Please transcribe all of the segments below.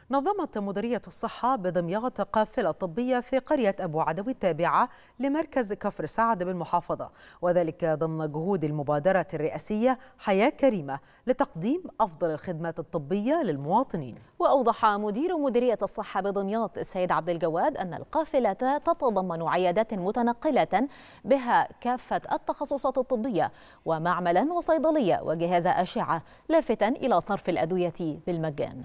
نظمت مديرية الصحة بدمياط قافلة طبية في قرية أبو عدوي التابعة لمركز كفر سعد بالمحافظة، وذلك ضمن جهود المبادرة الرئاسية حياة كريمة لتقديم أفضل الخدمات الطبية للمواطنين. وأوضح مدير مديرية الصحة بدمياط السيد عبد الجواد أن القافلة تتضمن عيادات متنقلة بها كافة التخصصات الطبية ومعملا وصيدلية وجهاز أشعة، لافتا إلى صرف الأدوية بالمجان.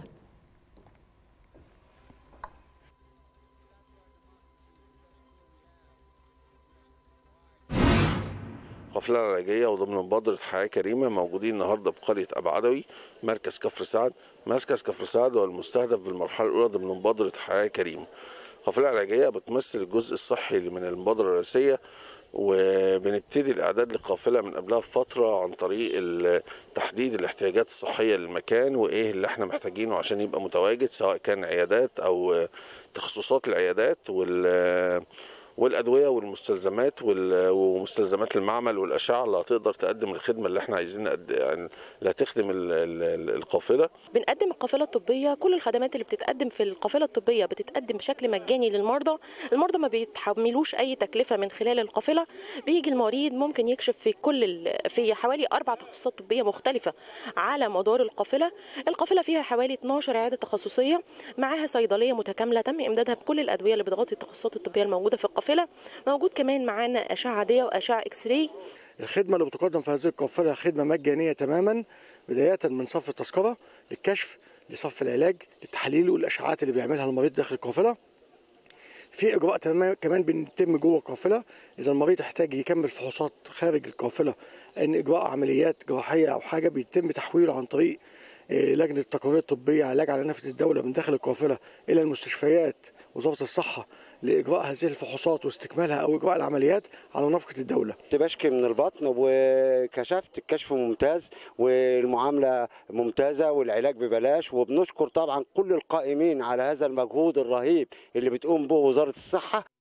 قافلة علاجية وضمن مبادرة حياة كريمة موجودين النهارده بقرية أبو عدوي مركز كفر سعد. مركز كفر سعد هو المستهدف بالمرحلة الأولى ضمن مبادرة حياة كريمة. قافلة علاجية بتمثل الجزء الصحي من المبادرة الرئيسية، وبنبتدي الإعداد للقافلة من قبلها بفترة عن طريق تحديد الاحتياجات الصحية للمكان وإيه اللي احنا محتاجينه عشان يبقى متواجد، سواء كان عيادات أو تخصصات العيادات والأدوية والمستلزمات ومستلزمات المعمل والأشعة اللي هتقدر تقدم الخدمة اللي احنا عايزين يعني اللي هتخدم القافلة. بنقدم القافلة الطبية، كل الخدمات اللي بتتقدم في القافلة الطبية بتتقدم بشكل مجاني للمرضى. المرضى ما بيتحملوش أي تكلفة من خلال القافلة. بيجي المريض ممكن يكشف في حوالي 4 تخصصات طبية مختلفة على مدار القافلة. القافلة فيها حوالي 12 عيادة تخصصية، معاها صيدلية متكاملة تم إمدادها بكل الأدوية اللي بتغطي التخصصات الطبية الموجودة في القافلة. موجود كمان معانا أشعة عادية وأشعة إكس راي. الخدمة اللي بتقدم في هذه القافلة خدمة مجانية تماما، بداية من صف التذكرة للكشف لصف العلاج للتحاليل والأشعاعات اللي بيعملها المريض داخل القافلة. في إجراء كمان بيتم جوه القافلة إذا المريض احتاج يكمل فحوصات خارج القافلة، إن إجراء عمليات جراحية أو حاجة بيتم تحويله عن طريق لجنة التقارير الطبية علاج على نفقة الدولة من داخل القافلة إلى المستشفيات وزارة الصحة لإجراء هذه الفحوصات واستكمالها أو إجراء العمليات على نفقة الدولة. كنت بشكي من البطن وكشفت، الكشف ممتاز والمعاملة ممتازة والعلاج ببلاش، وبنشكر طبعا كل القائمين على هذا المجهود الرهيب اللي بتقوم به وزارة الصحة.